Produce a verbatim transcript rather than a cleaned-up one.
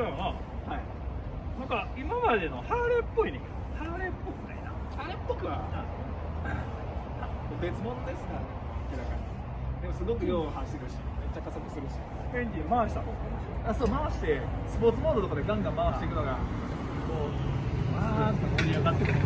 そうやな。 はい。 なんか今までのハーレーっぽいねんけど、ハーレーっぽくないな。 あれっぽくは別物ですからね。明らかに。でもすごくよう走るし、めっちゃ加速するし。 エンジン回した方あ、そう回してスポーツモードとかでガンガン回していくのがこうわーっと盛り上がってくる。